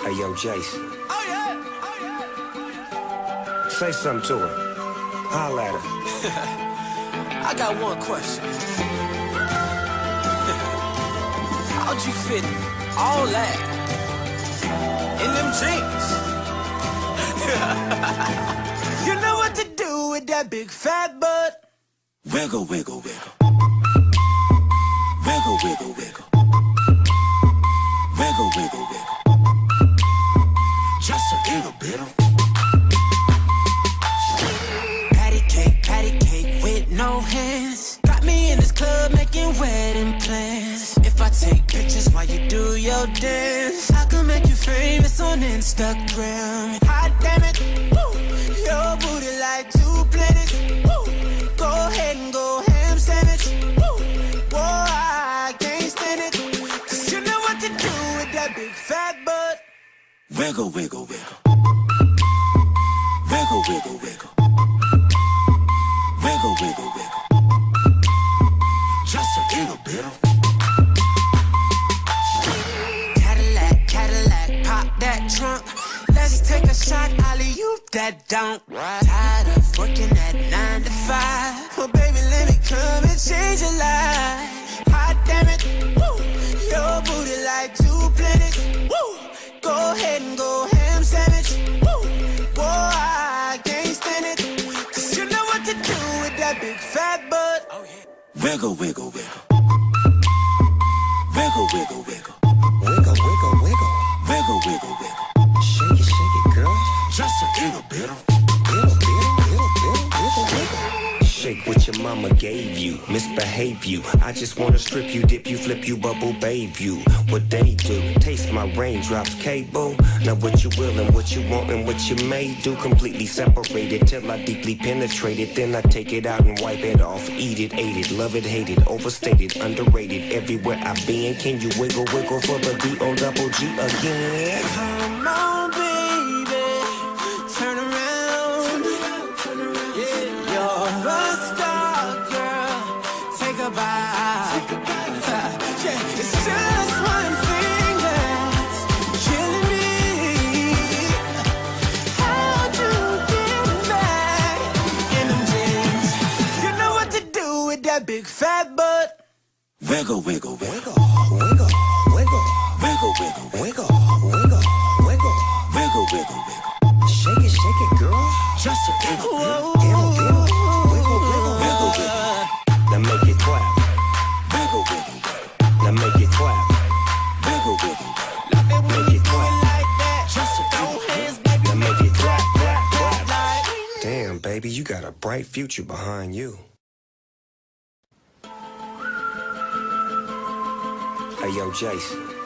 Hey, yo, Jason. Oh, yeah. Oh, yeah. Say something to her. Holla at her. I got one question. How'd you fit all that in them jeans? You know what to do with that big fat butt. Wiggle, wiggle, wiggle. Wiggle, wiggle, wiggle. Wiggle, wiggle, wiggle. Just a little bit of Patty cake with no hands. Got me in this club making wedding plans. If I take pictures while you do your dance, I can make you famous on Instagram. Hot damn it, woo. Your booty like 2 planets. Woo. Go ahead and go ham sandwich. Woo. Whoa, I can't stand it. 'Cause you know what to do with that big fat butt. wiggle, wiggle, wiggle. Wiggle, wiggle, wiggle. Wiggle, wiggle, wiggle. Just a little bit of Cadillac, pop that trunk. Let's take a shot, alley-oop that dunk. Tired of working at 9 to 5. Well, baby, let me come and change your life. Hot damn it, woo. Your booty like 2 planets. Woo. Go ahead and go ham sandwich. Woo. Whoa, I can't stand it. 'Cause you know what to do with that big fat butt. Oh, yeah. wiggle, wiggle, wiggle. Wiggle, wiggle, wiggle. Wiggle, wiggle, wiggle. Wiggle, wiggle, wiggle. Shake it, girl. Just a little bit of Shake what your mama gave you, misbehave you. I just wanna strip you, dip you, flip you, bubble babe you. What they do, taste my raindrops, cable. Now what you will and what you want and what you may do. Completely separated till I deeply penetrate it. Then I take it out and wipe it off. Eat it, ate it, love it, hate it. Overstated, underrated. Everywhere I've been, can you wiggle, wiggle for the D-O-double-G again? Come on, baby, turn around. Yeah, you're a star, girl. Take a bite. Yeah, it's just one thing that's killing me. How'd you get back in them jeans? You know what to do with that big fat butt. wiggle, wiggle, wiggle. Wiggle, wiggle, Wiggle, wiggle, wiggle. wiggle, wiggle, wiggle. Wiggle, wiggle, wiggle. Shake it, girl. Just a little bit. Wiggle, wiggle, wiggle, wiggle. Wiggle, wiggle. Now make it clap. Wiggle, wiggle, wiggle. Now make it clap. Wiggle, wiggle. Love it when Make you it do clap. it like that. Just a Throw little hands, baby. Now make it clap, clap, clap. Like. Damn, baby, you got a bright future behind you. Hey, yo, Jason.